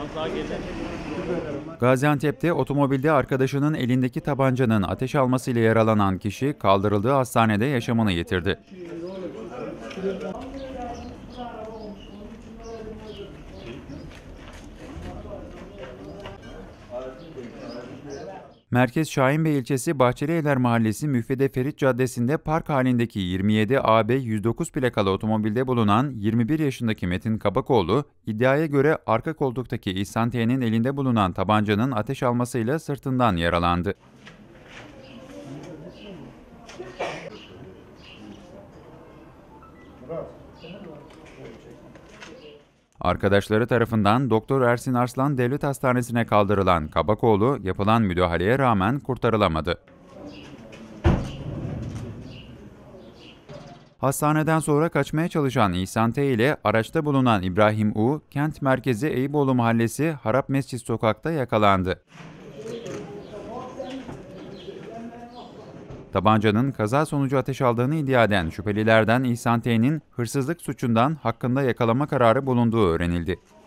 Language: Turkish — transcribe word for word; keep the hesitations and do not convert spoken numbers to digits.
Gaziantep'te otomobilde arkadaşının elindeki tabancanın ateş almasıyla yaralanan kişi kaldırıldığı hastanede yaşamını yitirdi. Merkez Şahinbey ilçesi Bahçelievler Mahallesi Müfide Ferit Caddesi'nde park halindeki yirmi yedi A B yüz dokuz plakalı otomobilde bulunan yirmi bir yaşındaki Metin Kabakoğlu, iddiaya göre arka koltuktaki İhsan T'nin elinde bulunan tabancanın ateş almasıyla sırtından yaralandı. Arkadaşları tarafından Doktor Ersin Arslan Devlet Hastanesi'ne kaldırılan Kabakoğlu, yapılan müdahaleye rağmen kurtarılamadı. Hastaneden sonra kaçmaya çalışan İhsan T ile araçta bulunan İbrahim U, kent merkezi Eyüboğlu Mahallesi Harap Mescid Sokak'ta yakalandı. Tabancanın kaza sonucu ateş aldığını iddia eden şüphelilerden İhsan T'nin hırsızlık suçundan hakkında yakalama kararı bulunduğu öğrenildi.